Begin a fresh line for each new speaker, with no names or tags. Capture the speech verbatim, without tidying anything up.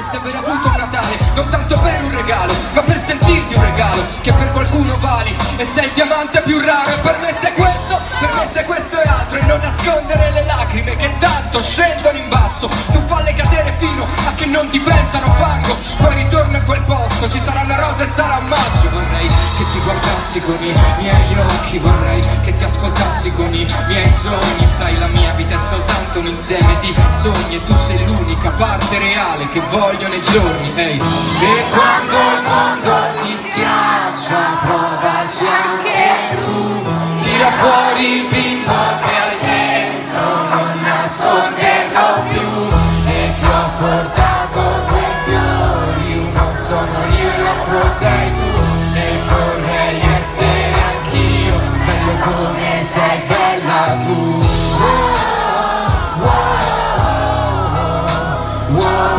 vorresti aver avuto un Natale, non tanto per un regalo, ma per sentirti un regalo che per qualcuno vali e sei il diamante più raro. E per me sei questo, per me sei questo e altro, e non nascondere le lacrime che tanto scendono in basso. Tu falle cadere fino a che non diventano fango, poi ritorno in quel posto, ci sarà una rosa e sarà un maggio. Vorrei che ti guardassi con i miei occhi, vorrei che ti ascoltassi con i miei sogni. Sai, la mia vita è soltanto un insieme di sogni e tu sei l'unica parte reale che voglio nei giorni, ehi. E quando il mondo ti schiaccia, provaci anche tu, tira fuori il bimbo che hai dentro, non nasconderlo più. E ti ho portato quei fiori, uno sono io e l'altro sei tu, e vorrei essere anch'io, bello come sei bella tu. Wow, wow, wow.